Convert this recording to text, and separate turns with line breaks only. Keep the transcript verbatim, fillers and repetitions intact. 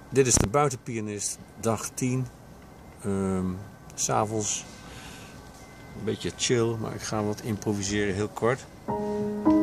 Dit is de buitenpianist, dag tien. Um, 's avonds een beetje chill, maar ik ga wat improviseren, heel kort.